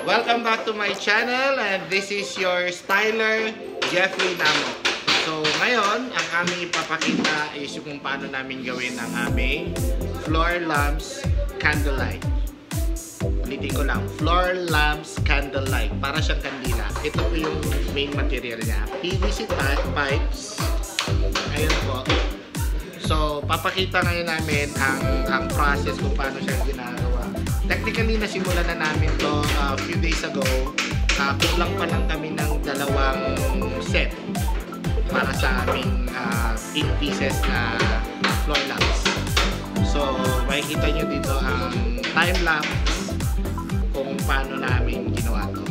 Welcome back to my channel, and this is your styler, Jeffrey Namo. So ngayon, ang aming ipapakita is kung paano namin gawin ang aming floor lamps candlelight. Ulitin ko lang, floor lamps candlelight. Para siyang kandila. Ito po yung main material niya. PVC pipes. Ayan po. So, papakita ngayon namin ang process kung paano siya ginagawa. Technically, nasimulan na namin to a few days ago. Kulang pa lang kami ng dalawang set para sa aming 8 pieces na floor lamps. So, makikita nyo dito ang time lapse kung paano namin ginawa to.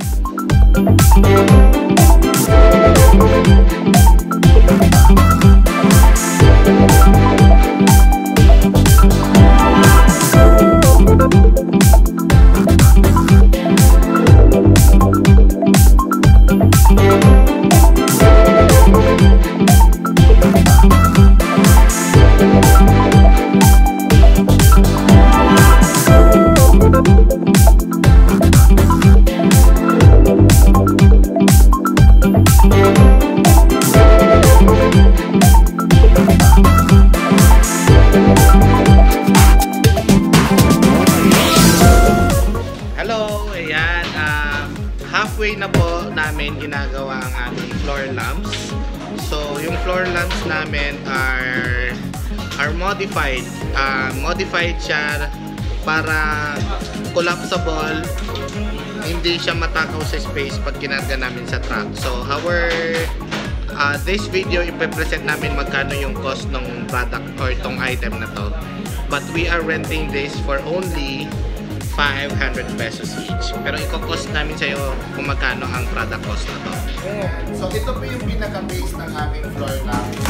Halfway na po namin ginagawa ang aming floor lamps. So, yung floor lamps namin are modified. Modified siya para collapsible, hindi siya matakaw sa space pag kinarga namin sa truck. So, this video, ipe-present namin magkano yung cost ng product or itong item na to. But we are renting this for only 500 pesos each. Pero i-cost namin sa iyo kung magkano ang product cost na to. So ito po yung pinaka-base ng aming floor lamps.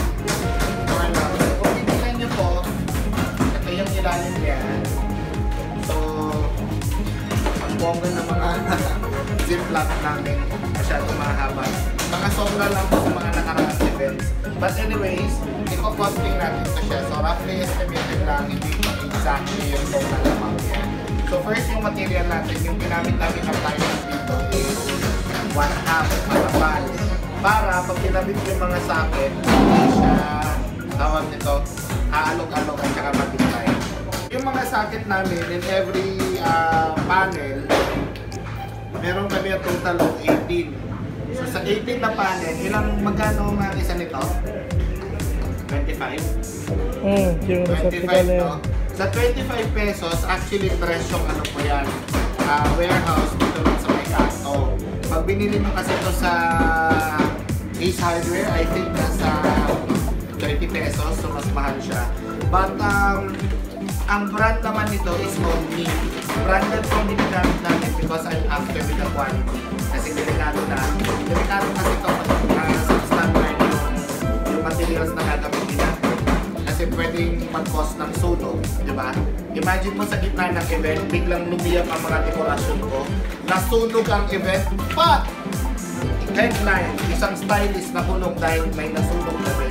Kung titignan nyo po, ito yung ilalim niya. So, ang bongga ng mga ziplock namin, masyadong mahaba. Mga sobra lang po sa mga nakaraang events. But anyways, i-costing natin ito siya. So roughly estimated lang, hindi pa exactly yung total amount niya. So first, yung material natin, yung ginamit namin ng appliance dito is 1/2 matapal. Para pag ginamit yung mga socket, hindi siya tawag nito, aalog-alog at saka matibay. Yung mga socket namin, in every panel, meron kami a total of 18. So sa 18 na panel, magkano ang isa nito? 25? 25, no? Sa 25 pesos, actually presyong ano po yan, warehouse dito lang sa may kanto. Pag binili mo kasi ito sa Ace Hardware, I think nasa 30 pesos, so mas mahal siya. But ang brand naman nito is Omni. Branded Omni gamit namin because I'm after with the quality. Kasi delikado na. Delikado kasi ito sa standard yung materials na gagamit nila. Kasi pwedeng mag-cause ng sunog, di ba? Imagine mo sa gitna ng event, biglang lumiyak ang mga dekorasyon ko. Nasunog ang event, but headline, isang stylist na kulong dahil may nasunog na rin.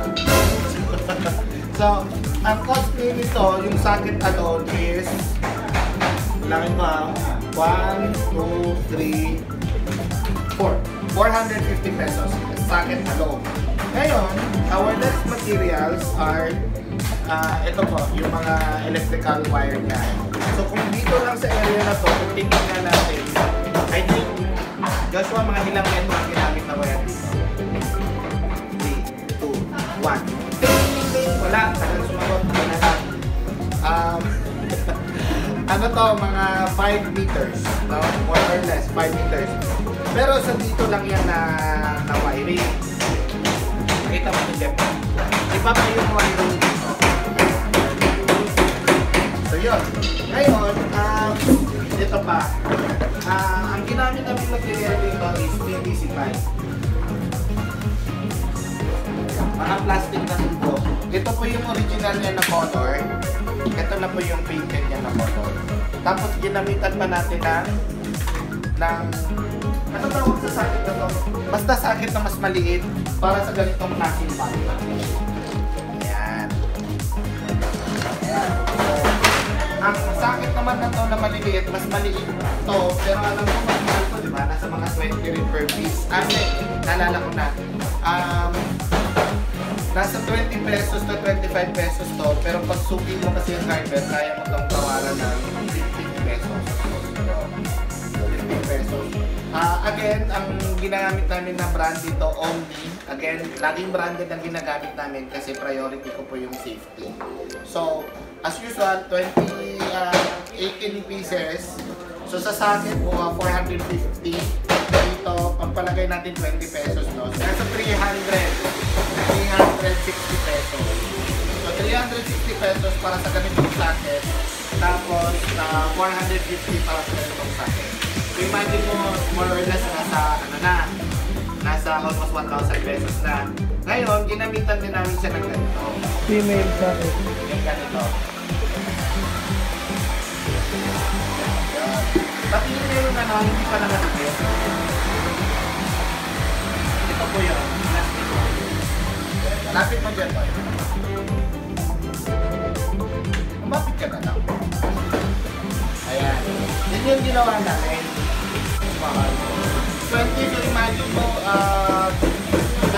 So, ang cost nito, yung socket alone is, langin ba? 1, 2, 3, 4. 450 pesos. Socket alone. Ngayon, our next materials are ito po, yung mga electrical wire niya. So kung dito lang sa area na to, kung tingnan nga natin, I think, Joshua, mga ilang metro ang ginamit na wire dito. 3, 2, 1. Wala, tagal sumagot. Ano to, mga 5 meters, no? More or less, 5 meters. Pero sa dito lang yan na wiring. Kita mo ito, Jeff. Iba pa yung wiring dito. So yun. Ngayon, ito pa. Ang ginamit namin material dito is PVC pipe. Mga plastic na tubo. Ito po yung original niya na color. Ito na po yung painted niya na color. Tapos ginamitan pa natin ng ano tawag sa sakit na to? Basta sakit na mas maliit para sa ganitong klaseng pan. Ayan. Ayan. So, Ang socket naman na to na maliliit, mas maliit to, pero alam ko mas mahal to, di ba? Nasa mga 20 rin per piece. Naalala ko na. Nasa 20 pesos to 25 pesos to, pero pag suki mo kasi yung hardware, kaya mo itong tawaran ng 15 pesos. 15 pesos. Again, ang ginagamit namin na brand dito, Omni. Again, laging branded ang ginagamit namin kasi priority ko po yung safety. So, as usual, 18 pieces. So, sa socket po, 450. Dito, pagpalagay natin 20 pesos, no? So, nasa 360 pesos. So, 360 pesos para sa ganitong socket. Tapos, 450 para sa ganitong socket. So, imagine mo, more or less, nasa almost 1,000 pesos na. Ngayon, ginamitan din namin siya ng ganito. Female socket. Yung ganito. Pati yung meron hindi pa nakasakit. Ito po yun. Lapit mo dyan ba? Umapit ka na lang. Ayan. Yan yung ginawa namin. 20, so imagine mo, the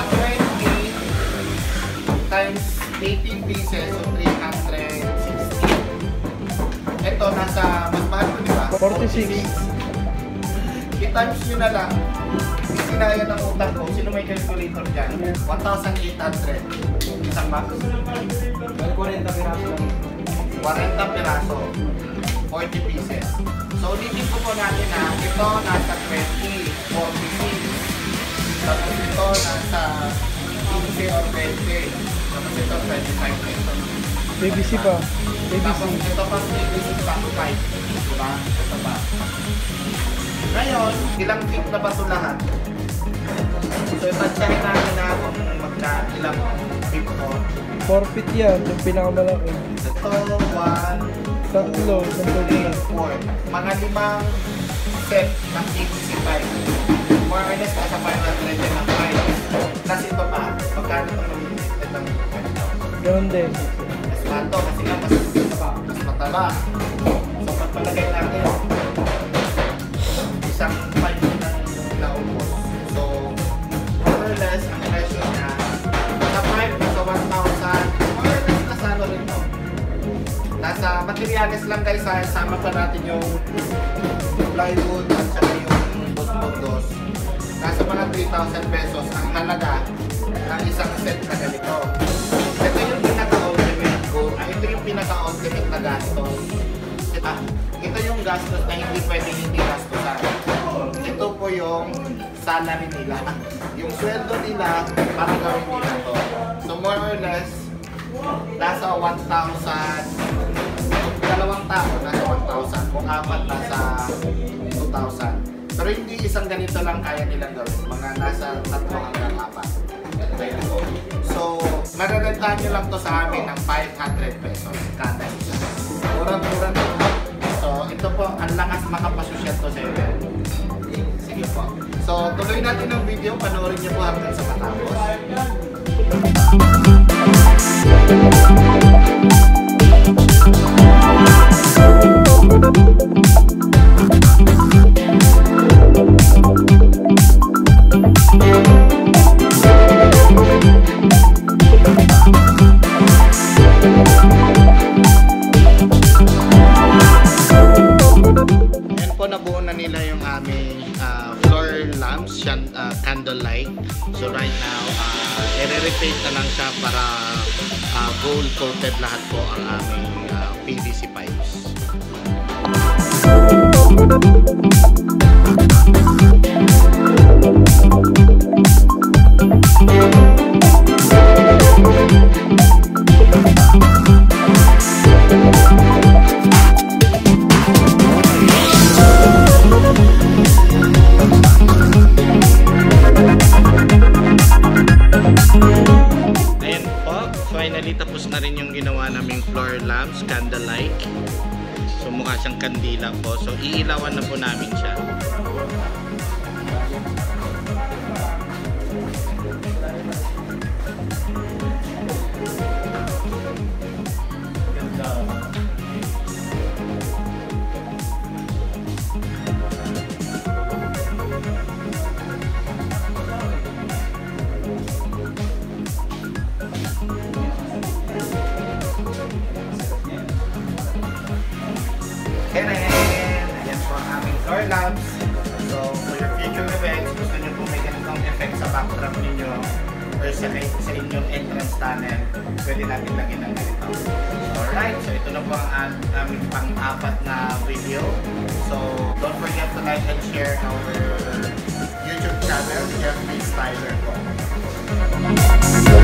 20 times 18 pieces, so 360. Ito, nasa, mas mahal mo, di ba? 46. I-times nyo na lang. Sinaya ng utang ko. Sino may calculator dyan? 1,800. Isang box? 40 piraso. 40 piraso. 40 pieces. So, ulitin ko po natin na ito nasa 20, 46. Tapos ito nasa 15 or 20. Tapos ito 25 pesos. BBC pa. Tapos ito pa BBC pa 5. Diba? Ito pa. Ngayon, ilang feet na ba ito lahat? So, ipansyahin natin na kung ilang feet ito. 4 feet yan, yung pinakamalaki. Ito, 1, Tatlo, 3, 4. Mga 5 set ng ABC5. More or less, nasa 500 din ang price. Kasi ito pa, magkano ito mag-limited ng ganito? Ganun din. Mas mato, kasi nga mas mataba. So, pagpalagay natin, isang 5 na naubos. So, more or less, ang presyo niya, sa 5 sa 1,000, more or less, nasa ano rin to. Nasa materials lang guys, sama pa natin yung plywood at saka yung dos-dos. Nasa mga 3,000 pesos ang halaga ng isang set na ganito. Ito yung pinaka-ultimate goal. Ito yung pinaka-ultimate na gastos. Ito yung gastos na hindi pwedeng hindi gastosan. Ito po yung salary nila. Yung sweldo nila para gawin nila to. So more or less, nasa 1,000. Dalawang tao, nasa 1,000. Kung apat, nasa 2,000. Pero hindi isang ganito lang kaya nilang gawin. Mga nasa 3 hanggang 4. So, mararentahan nyo lang to sa amin ng 500 pesos kada isa. Murang-mura na ito. So, ito po, ang lakas makapasosyal to sa inyo. Sige po. So, tuloy natin ang video. Panoorin nyo po hanggang sa matapos. Nabuo na nila yung aming floor lamps, candlelight. So right now, i-repaint na lang siya para gold coated lahat po ang aming PVC pipes. Finally, tapos na rin yung ginawa naming floor lamps, candlelight. So mukha siyang kandila po. So iilawan na po namin siya. lamps. So, for your future events, gusto nyo po may ganitong effect sa backdrop ninyo or sa inyong entrance tunnel, pwede natin lagyan ng ganito. Alright, so ito na po ang aming pang-apat na video. So, don't forget to like and share our YouTube channel, Jeffrey Styler po.